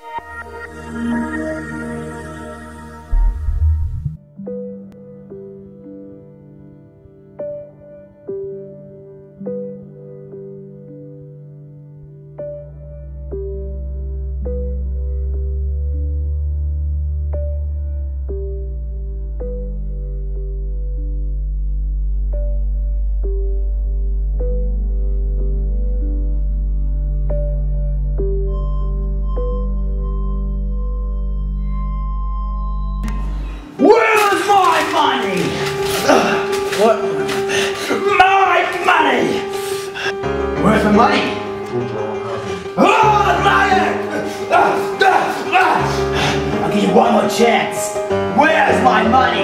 Where's my money? What? My money! Where's my money? Oh, money! I'll give you one more chance. Where's my money?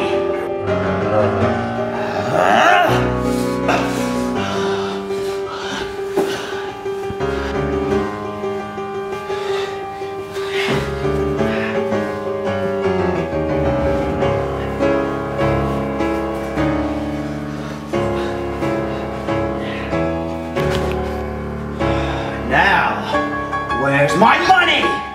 Now, where's my money?